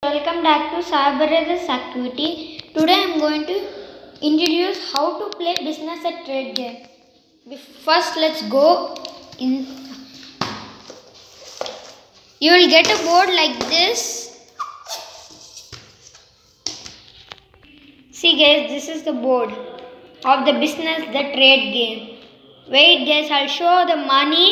Welcome back to Cyber's activity. Today I am going to introduce how to play business at trade game. First let's go in. You will get a board like this. See guys, this is the board of the business the trade game. Wait guys, I'll show the money.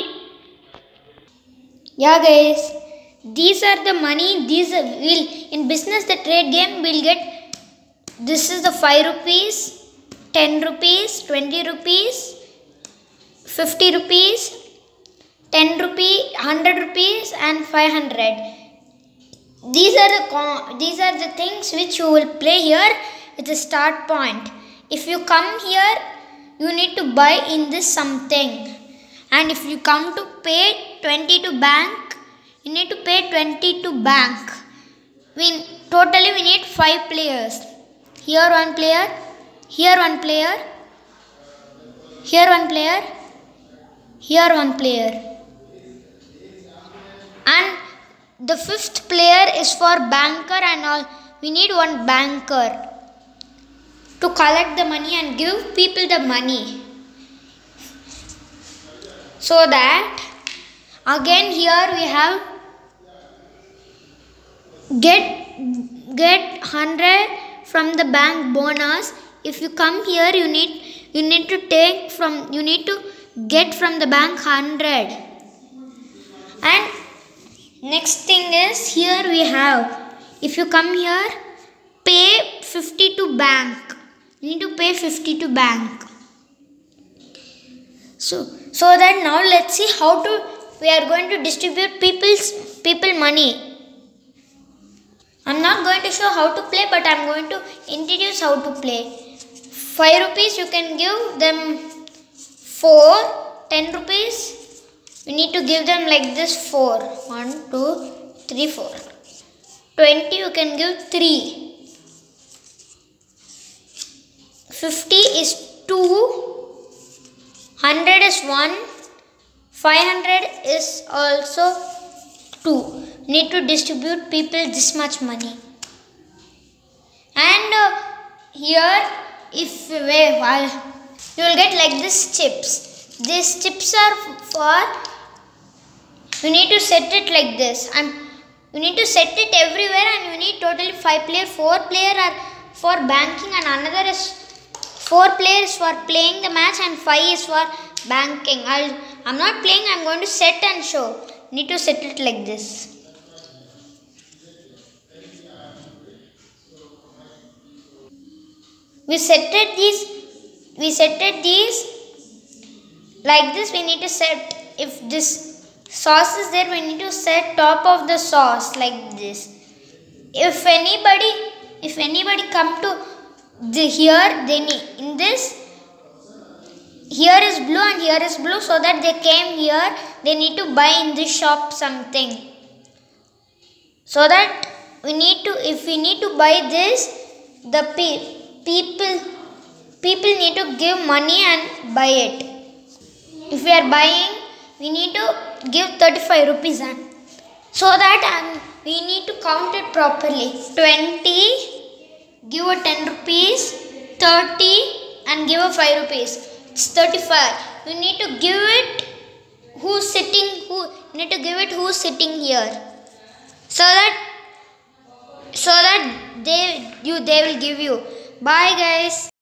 Yeah guys, these are the money. These will in business the trade game will get. This is the 5 rupees, 10 rupees, 20 rupees, 50 rupees, 10 rupees, 100 rupees and 500. These are the things which you will play here with the start point. If you come here, you need to buy in this something. And if you come to pay 20 to bank, you need to pay 20 to bank. Totally we need 5 players. Here one player, here one player, here one player, here one player. And the 5th player is for banker and all. We need one banker to collect the money and give people the money. So that again here we have get 100 from the bank bonus. If you come here, you need to get from the bank 100. And next thing is here we have, if you come here, pay 50 to bank. You need to pay 50 to bank. So that now let's see how we are going to distribute people money. I'm not going to show how to play, but I'm going to introduce how to play. 5 rupees you can give them 4, 10 rupees you need to give them like this 4. 1, 2, 3, 4. 20 you can give 3. 50 is 2. 100 is 1. 500 is also 2. Need to distribute people this much money. And here if you will get like this chips. These chips are for, you need to set it like this, and you need to set it everywhere, and you need totally 5 players. 4 players are for banking and another is 4 players for playing the match and 5 is for banking. I'm not playing, I'm going to set and show. Need to set it like this. We set these like this. We need to set, if this sauce is there, we need to set top of the sauce like this. If anybody come to here, they need in this. Here is blue and here is blue, so that they came here, they need to buy in this shop something. So that if we need to buy this, the people need to give money and buy it. If we are buying, we need to give 35 rupees, and so that we need to count it properly. 20, give a 10 rupees, 30 and give a 5 rupees. It's 35. You need to give it who's sitting here, so that they will give you. Bye guys.